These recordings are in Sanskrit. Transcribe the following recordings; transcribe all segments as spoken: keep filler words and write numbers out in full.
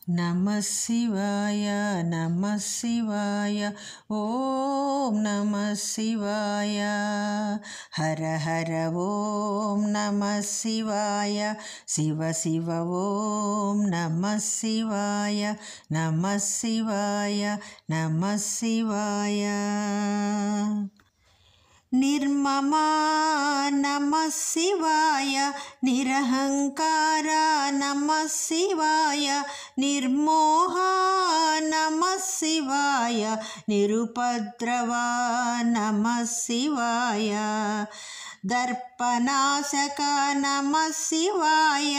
नमः शिवाय नमः शिवाय ॐ नमः शिवाय हर हर ॐ नमः शिवाय शिव शिव ॐ नमः शिवाय नमः शिवाय नमः शिवाय निर्ममा नमः शिवाय निरहंकारा नमः शिवाय निर्मोहा नमः शिवाय निरुपद्रवा नमः शिवाय दर्पनाशक नमः शिवाय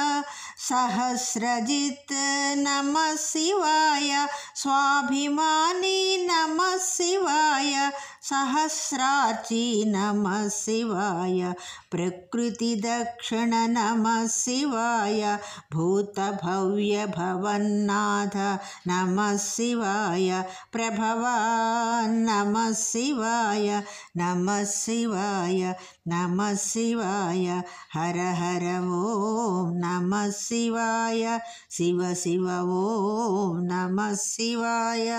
सहस्रजित नमः शिवाय स्वाभिमानी नमः शिवाय सहस्रार्ची नमः शिवाय प्रकृति दक्षिण नमः शिवाय भूतभव्य भवन्नाथ नमः शिवाय प्रभवान् नमः शिवाय नमः शिवाय नमः शिवाय हर हर ॐ नमः शिवाय शिव शिव ॐ नमः शिवाय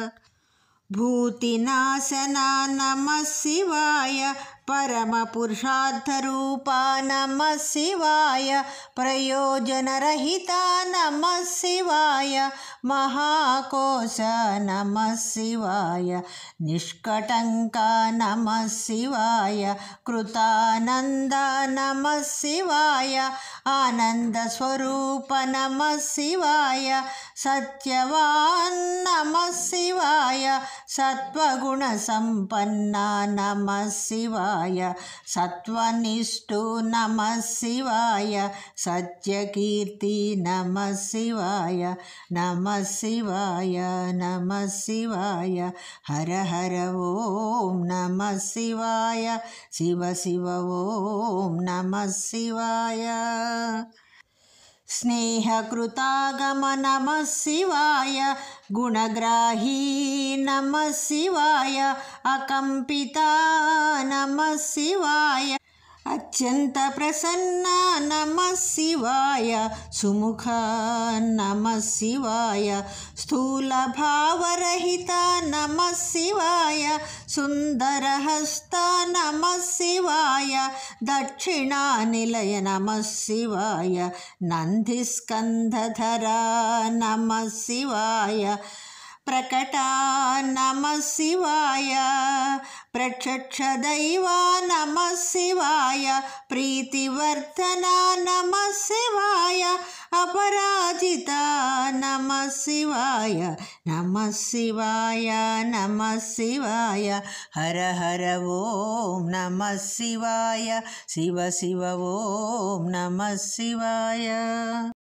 भूतिनाशना नमः शिवाय परमपुरुषार्थरूपा नमः शिवाय प्रयोजनरहिता नमः शिवाय महाकोश नमः शिवाय निष्कटंका नमः शिवाय कृतानंद नमः शिवाय आनंदस्वरूप नमः शिवाय सत्यवान् नमः शिवाय सत्वगुणसम्पन्ना नमः शिवाय सत्वनिष्ठो नमः शिवाय सत्यकीर्ति नमः शिवाय नमः शिवाय नमः शिवाय हर हर ॐ नमः शिवाय शिव शिव ॐ नमः शिवाय स्नेहकृतागम नमः शिवाय गुणग्राही नमः शिवाय अकम्पिता नमः शिवाय अत्यंत प्रसन्ना नमः शिवाय सुमुखा नमः शिवाय स्थूलभावरहिता नमः शिवाय सुंदरहस्ता नमः शिवाय दक्षिणानिलय नमः शिवाय नन्दिस्कन्धधरा नमः शिवाय प्रकटा नमः शिवाय प्रत्यक्षदैवा नमः शिवाय प्रीतिवर्धना नमः शिवाय अपराजिता नमः शिवाय नमः शिवाय नमः शिवाय हर हर ॐ नमः शिवाय शिव शिव ॐ नमः शिवाय।